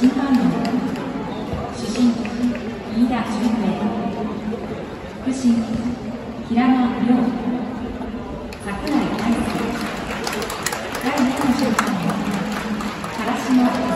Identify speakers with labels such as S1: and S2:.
S1: 審判員、主審、飯田俊平、副審、平野亮、櫻井大輔、第2の審判員、唐島